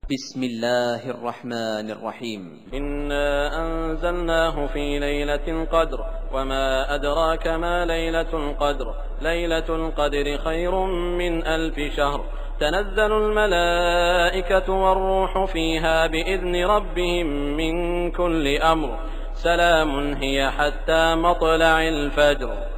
بسم الله الرحمن الرحيم. إنا أنزلناه في ليلة القدر وما أدراك ما ليلة القدر ليلة القدر خير من 1000 شهر تنزل الملائكة والروح فيها بإذن ربهم من كل أمر سلام هي حتى مطلع الفجر.